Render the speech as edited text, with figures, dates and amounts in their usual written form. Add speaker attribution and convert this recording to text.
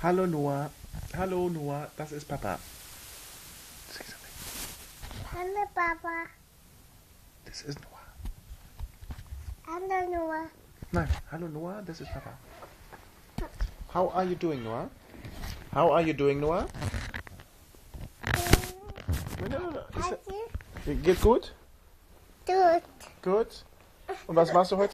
Speaker 1: Hallo Noah. Hallo Noah, das ist Papa.
Speaker 2: Hallo Papa.
Speaker 1: Das ist Noah.
Speaker 2: Hallo Noah.
Speaker 1: Nein, hallo Noah, das ist Papa. How are you doing, Noah? How are you doing, Noah? Geht's gut?
Speaker 2: Tut.
Speaker 1: Gut. Und was machst du heute?